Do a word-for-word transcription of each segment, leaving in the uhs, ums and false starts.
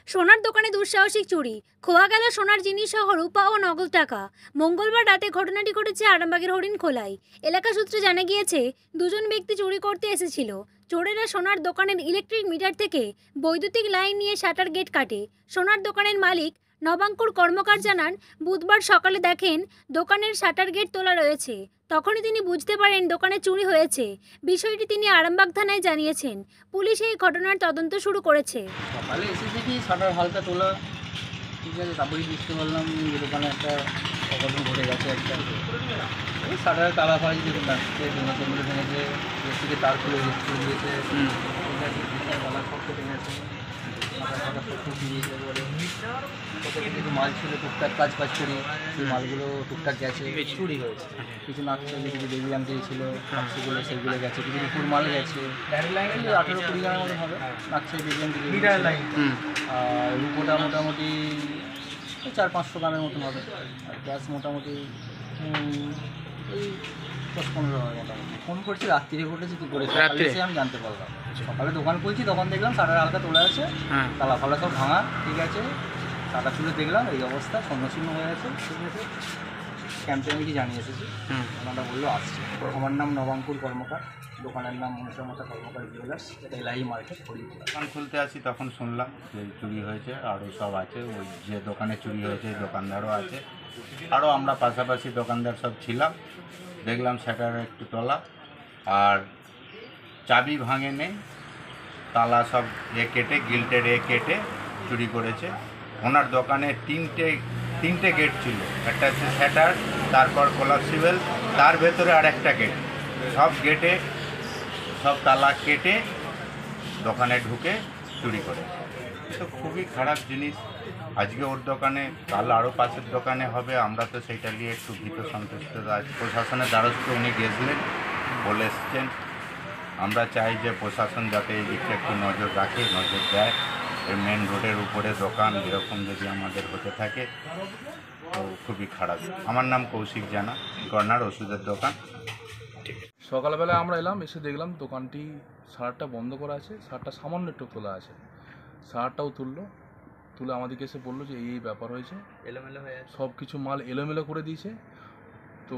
সোনার দোকানে দুঃসাহসিক চুরি, খোয়া গেল সোনার জিনিস সহ রূপা ও নগদ টাকা। মঙ্গলবার রাতে ঘটনাটি ঘটেছে আরামবাগের হরিণখোলায়। এলাকা সূত্রে জানা গিয়েছে, দুজন ব্যক্তি চুরি করতে এসেছিল। চোরেরা সোনার দোকানের ইলেকট্রিক মিটার থেকে বৈদ্যুতিক লাইন নিয়ে শাটার গেট কাটে। সোনার দোকানের মালিক নবাঙ্কুর কর্মকার জানান, বুধবার সকালে দেখেন দোকানের শাটার গেট তোলা রয়েছে। তখনই তিনি বুঝতে পারেন দোকানে চুরি হয়েছে। বিষয়টি তিনি আরামবাগ থানায় জানিয়েছেন। পুলিশ এই ঘটনার তদন্ত শুরু করেছে। সকালে এসে দেখি শাটার হালকা তোলা, ঠিক আছে। তারপরেই বুঝতে পারলাম যে দোকানে একটা অঘটন ঘটে গেছে। একটা ওই শাটারের তালা ফাড়ি যেতে আসছে, ভেঙেছে মিলে ভেঙেছে, থেকে তার খুলে খুলে দিয়েছে, ঠিক আছে। গলা সব কেটে গেছে, মাথা ফাটা সব ফুট দিয়েছে। এবারে কত কিছু মাল ছিল, টুকটাক কাজ কাজ করি, সেই মালগুলো টুকটাক গেছে, চুরি হয়েছে। কিছু নাকছে, কিছু বেবি আনতে ছিল, সেগুলো সেইগুলো গেছে, কিছু রুপুর মাল গেছে, আঠেরো কুড়ি গ্রামের মতো হবে। নাকছে বেবি আনতে আর রুপোটা মোটামুটি চার পাঁচশো গ্রামের মতন হবে। আর গ্যাস মোটামুটি ওই দশ পনেরো হবে মোটামুটি। ফোন করছি রাত্রিরে ঘটেছে, কী করে রাত্রে এসে আমি জানতে পারলাম। সকালে দোকান খুলছি, তখন দেখলাম শাটার হালকা তোলা আছে, তালা ফালা সব ভাঙা, ঠিক আছে। শাটার তুলে দেখলাম এই অবস্থা, সন্ন্যছিন্ন হয়ে আছে, ঠিক আছে। ক্যাম্পে আমি কি জানিয়ে এসেছি, ওনারা বললো আসছে। আমার নাম নবাঙ্কুর কর্মকার, দোকানের নাম মনসামতা কর্মকার জুয়েলার্স, এটা এলাহি মার্কেট, হরিপুরা। দোকান খুলতে আসি তখন শুনলাম যে চুরি হয়েছে, আরও সব আছে। ওই যে দোকানে চুরি হয়েছে দোকানদারও আছে, আরও আমরা পাশাপাশি দোকানদার সব ছিলাম। দেখলাম শাটার একটু তোলা, আর চাবি ভাঙে নেই, তালা সব এ কেটে, গিল্টের এ কেটে চুরি করেছে। ওনার দোকানে তিনটে তিনটে গেট ছিল, একটা হচ্ছে শাটার, তারপর কোলাপসিবল, তার ভেতরে আর একটা গেট। সব গেটে সব তালা কেটে দোকানে ঢুকে চুরি করে। তো খুবই খারাপ জিনিস। আজকে ওর দোকানে, কাল আরও পাশের দোকানে হবে, আমরা তো সেইটা নিয়ে একটু ভীত সন্তুষ্ট আছি। প্রশাসনের দ্বারস্থ উনি গেছিলেন, বলে এসছেন। আমরা চাই যে প্রশাসন যাতে এই দিকটা একটু নজর রাখে, নজর দেয়। এই মেন রোডের উপরে দোকান এরকম যদি আমাদের হতে থাকে তো খুবই খারাপ। আমার নাম কৌশিক জানা, কর্নার ওষুধের দোকান। সকালবেলা আমরা এলাম, এসে দেখলাম দোকানটি শাটারটা বন্ধ করা আছে, শাটারটা সামান্য একটু তোলা আছে। শাটারটাও তুললো, তুলে আমাদেরকে এসে বললো যে এই এই ব্যাপার হয়েছে, এলোমেলো হয়ে আছে, সব কিছু মাল এলোমেলো করে দিয়েছে। তো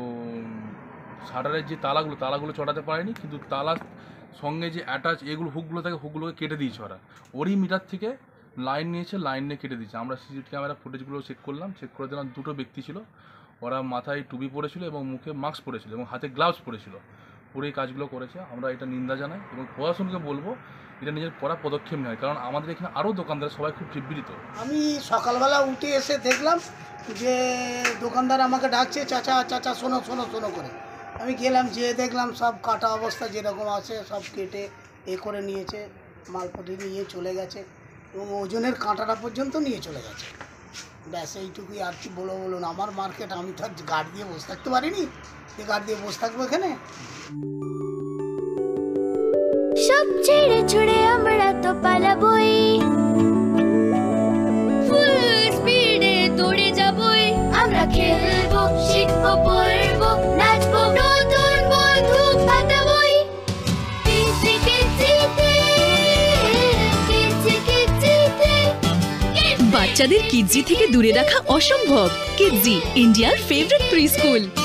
শাটারের যে তালাগুলো তালাগুলো চড়াতে পারেনি, কিন্তু তালার সঙ্গে যে অ্যাটাচ এগুলো হুকগুলো থাকে, হুকগুলোকে কেটে দিয়েছে ওরা। ওরই মিটার থেকে লাইন নিয়েছে, লাইন নিয়ে কেটে দিয়েছে। আমরা সিসিটিভি ক্যামেরা ফুটেজগুলো চেক করলাম, চেক করে দিলাম দুটো ব্যক্তি ছিল, ওরা মাথায় টুপি পরেছিল এবং মুখে মাস্ক পরেছিল এবং হাতে গ্লাভস পরেছিল, পুরো এই কাজগুলো করেছে। আমরা এটা নিন্দা জানাই এবং প্রশাসনকে বলবো এটা নিজের কড়া পদক্ষেপ নেয়, কারণ আমাদের এখানে আরও দোকানদার সবাই খুব বিব্রত। আমি সকালবেলা উঠে এসে দেখলাম যে দোকানদার আমাকে ডাকছে, চাচা চাচা শোনো শোনো শোনো করে। আমি গেলাম, যেয়ে দেখলাম সব কাটা অবস্থা যেরকম আছে সব কেটে এ করে নিয়েছে, মালপত্র নিয়ে চলে গেছে এবং ওজনের কাঁটাটা পর্যন্ত নিয়ে চলে গেছে। ব্যাস এইটুকুই, আর কি বলো বলুন। আমার মার্কেট, আমি তো আর গার্ড দিয়ে বসে থাকতে পারিনি, যে গার্ড দিয়ে বসে থাকবো এখানে। সব ছেড়ে ছুড়ে আমরা তো পালাবই, ফুল স্পিডে দৌড়ে যাবই। আমরা খেলবো, শিখবো, পড়বো, নাচবো, নতুন বন্ধু পাতাবই। Kidzee কিডজিতে, Kidzee কিডজিতে। বাচ্চাদের কিডজি থেকে দূরে রাখা অসম্ভব। কিডজি, ইন্ডিয়ার ফেভারিট প্রি স্কুল।